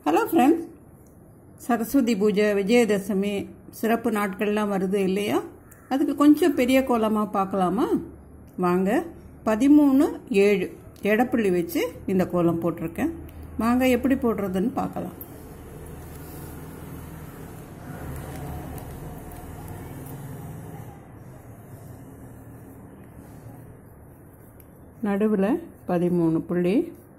Hello friends, Saraswati பூஜை, விஜயதசமி சிறப்பு நாட்கள்லாம் வருது இல்லையா? அதுக்கு கொஞ்சம் பெரிய கோலமாக பார்க்கலாமா? வாங்க. 13/7 எடப்புள்ளி வச்சு இந்த கோலம் போட்டிருக்கேன். வாங்க எப்படி போடுறதுன்னு பார்க்கலாம். நடுவில் 13 புள்ளி,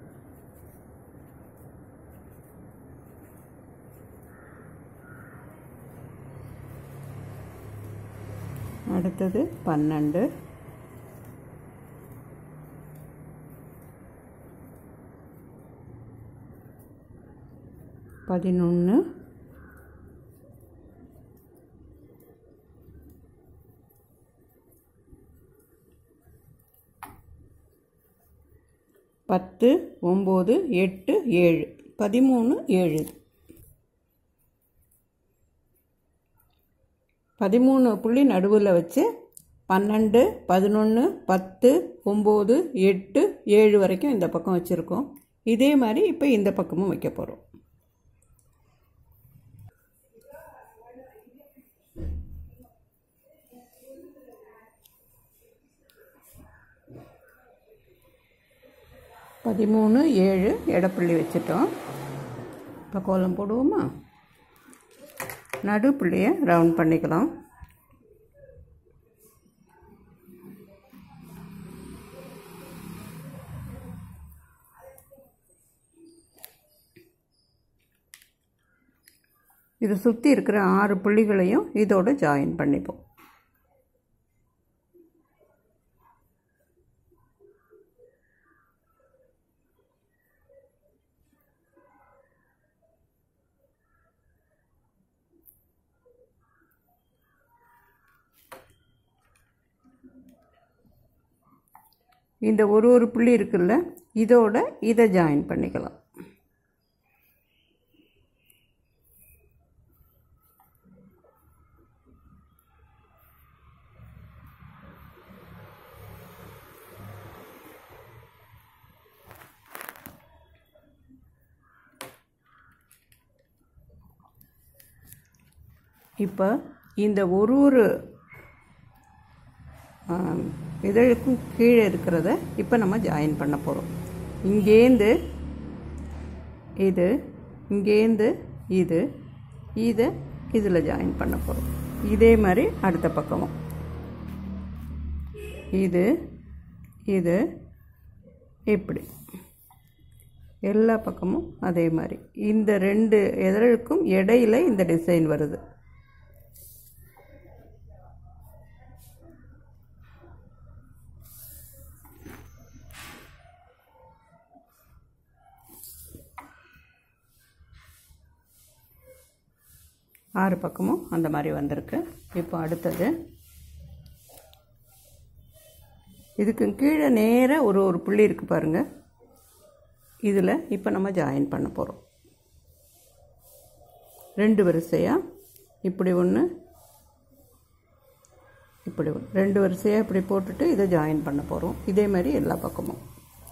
அடுத்தது 12, பதினொன்று, 10, 9, 8, 7, 13/7. 13 புள்ளி நடுவில் வச்சு 12, 11, 10, 9, 8, 7 வரைக்கும் இந்த பக்கம் வச்சுருக்கோம். இதே மாதிரி இப்போ இந்த பக்கமும் வைக்க போகிறோம். பதிமூணு 7 எடப்புள்ளி வச்சுட்டோம். இப்போ கோலம் போடுவோமா? நடுப்புள்ளியை ரவுண்ட் பண்ணிக்கலாம். இதை சுற்றி இருக்கிற 6 புள்ளிகளையும் இதோட ஜாயின் பண்ணிப்போம். இந்த ஒரு புள்ளி இருக்குல்ல, இதோட இதை ஜாயின் பண்ணிக்கலாம். இப்போ இந்த ஒரு இதழுக்கும் கீழே இருக்கிறத இப்போ நம்ம ஜாயின் பண்ண போகிறோம். இங்கேருந்து இது, இங்கேருந்து இது, இதை இதில் ஜாயின் பண்ண போகிறோம். இதே மாதிரி அடுத்த பக்கமும் இது, இது, இப்படி எல்லா பக்கமும் அதே மாதிரி. இந்த 2 இதழுக்கும் இடையில இந்த டிசைன் வருது. ஆறு பக்கமும் அந்த மாதிரி வந்திருக்கு. இப்போ அடுத்தது இதுக்கு கீழே நேராக ஒரு புள்ளி இருக்குது பாருங்கள். இதில் இப்போ நம்ம ஜாயின் பண்ண போகிறோம். 2 வரிசையாக இப்படி ஒன்று, இப்படி ஒன்று, 2 வரிசையாக இப்படி போட்டுட்டு இதை ஜாயின் பண்ண போகிறோம். இதே மாதிரி எல்லா பக்கமும்.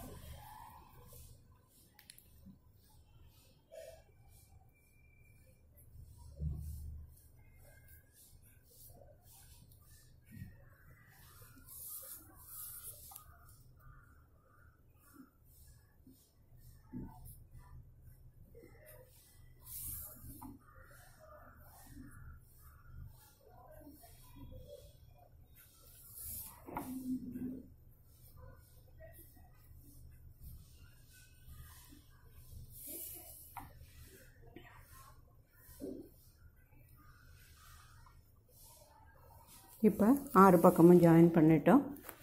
இப்போ 6 பக்கமும் ஜாயின் பண்ணிட்டோம்.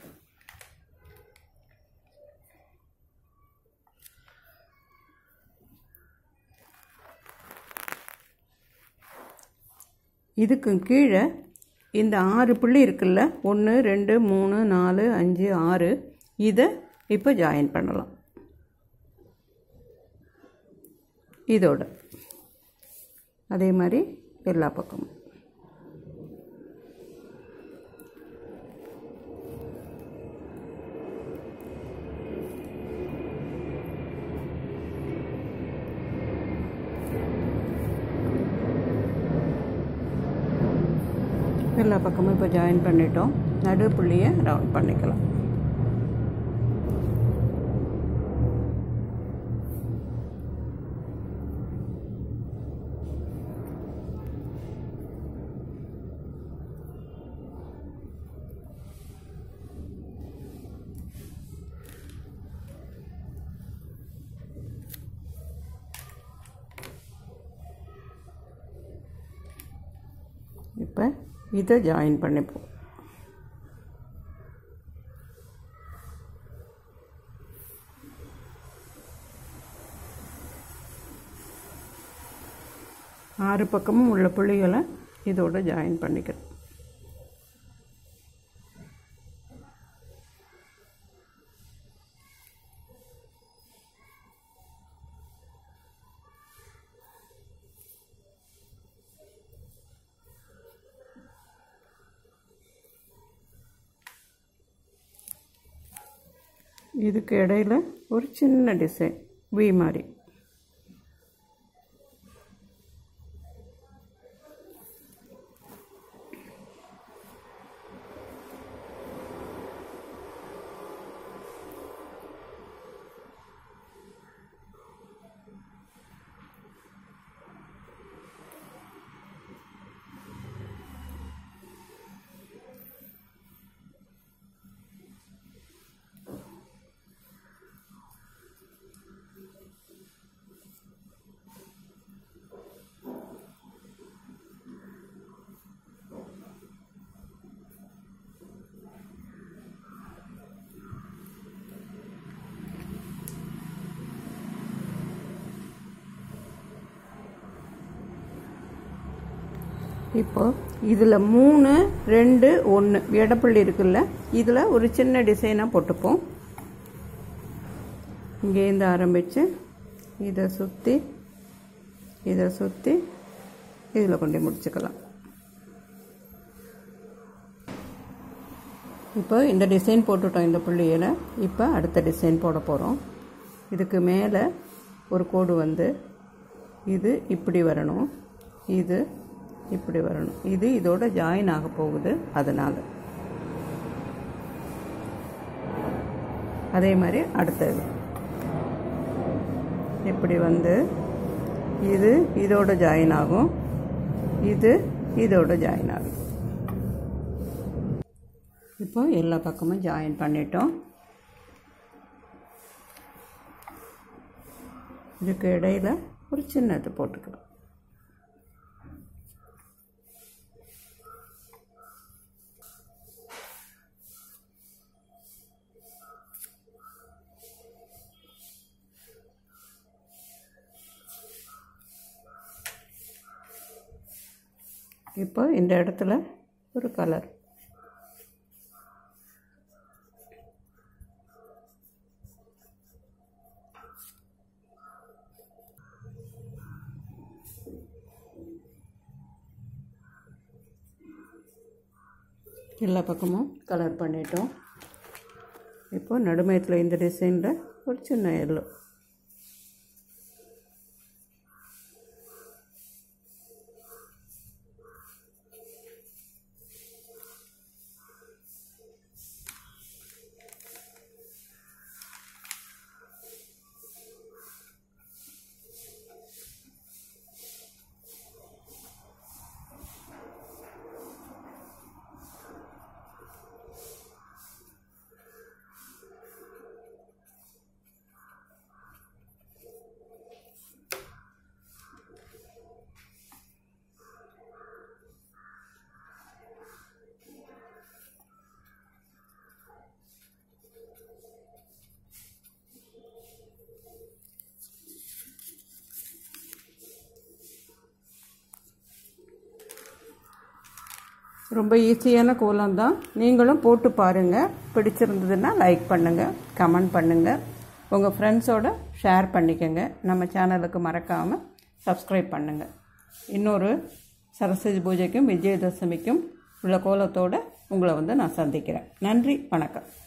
இதுக்கு கீழே இந்த 6 புள்ளி இருக்குல்ல, 1, 2, 3, 4, 5, 6, இதை இப்போ ஜாயின் பண்ணலாம். இதோட அதே மாதிரி எல்லா பக்கமும். எல்லா பக்கமும் இப்போ ஜாயின் பண்ணிட்டோம். நடு புள்ளியை ரவுண்ட் பண்ணிக்கலாம். இப்போ இதை ஜாயின் பண்ணிப்போம். ஆறு பக்கமும் உள்ள புள்ளிகளை இதோட ஜாயின் பண்ணிக்கிறோம். இதுக்கு இடையில ஒரு சின்ன டிசைன் வி மாதிரி. இப்போ இதில் 3, 2, 1 இடப்புள்ளி இருக்குல்ல, இதில் ஒரு சின்ன டிசைனாக போட்டுப்போம். இங்கேருந்து ஆரம்பித்து இதை சுற்றி இதில் கொண்டு முடிச்சுக்கலாம். இப்போ இந்த டிசைன் போட்டுட்டோம் இந்த புள்ளியில். இப்போ அடுத்த டிசைன் போட போகிறோம். இதுக்கு மேலே ஒரு கோடு வந்து இது இப்படி வரணும், இது இப்படி வரணும். இது இதோட ஜாயின் ஆக போகுது. அதனால் அதே மாதிரி அடுத்தது இப்படி வந்து இது இதோட ஜாயின் ஆகும், இது இதோட ஜாயின் ஆகும். இப்போ எல்லா பக்கமும் ஜாயின் பண்ணிட்டோம். இதுக்கு இடையில ஒரு சின்னது போட்டுக்கலாம். இப்போ இந்த இடத்துல ஒரு கலர். எல்லா பக்கமும் கலர் பண்ணிட்டோம். இப்போ நடுமையத்தில் இந்த டிசைனில் ஒரு சின்ன எல்லோ. ரொம்ப ஈஸியான கோலம் தான். நீங்களும் போட்டு பாருங்கள். பிடிச்சிருந்ததுன்னா லைக் பண்ணுங்கள், கமெண்ட் பண்ணுங்கள், உங்கள் ஃப்ரெண்ட்ஸோட ஷேர் பண்ணிக்கோங்க. நம்ம சேனலுக்கு மறக்காமல் சப்ஸ்கிரைப் பண்ணுங்கள். இன்னொரு சரஸ்வதி பூஜைக்கும் விஜயதசமிக்கும் உள்ள கோலத்தோடு உங்களை நான் சந்திக்கிறேன். நன்றி, வணக்கம்.